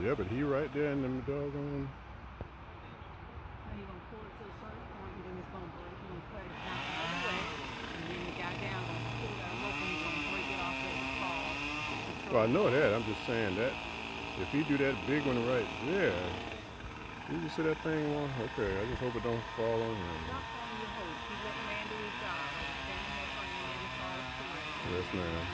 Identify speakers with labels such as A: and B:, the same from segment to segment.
A: Yeah, but he right there in them doggone.
B: Now you're gonna pull it to a certain point, and then it's gonna break. You're gonna cut it down all the way, and then the guy down gonna pull that rope and you're gonna break it off as it falls.
A: Well, I know that. I'm just saying that if he do that big one right there, you just see that thing one. Okay, I just hope it don't fall on him.
B: Stop calling your host. He let the man do his job. Stand there for him and it falls correct.
A: Yes, ma'am.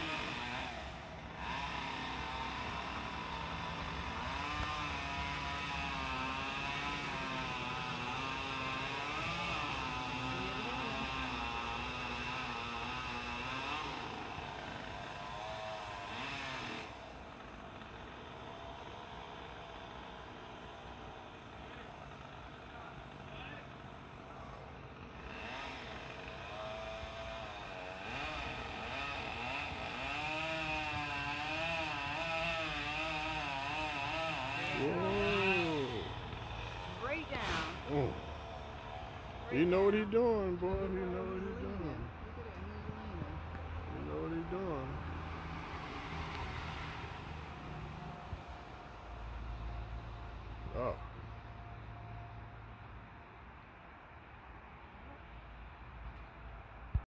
A: Whoa.
B: Straight down.
A: Oh. He know what he doing, boy. He know what he doing.
B: Look at that. He's leaning.
A: He know what he doing. Oh.